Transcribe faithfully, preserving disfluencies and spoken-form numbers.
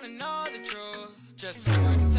wanna know the truth, just so I can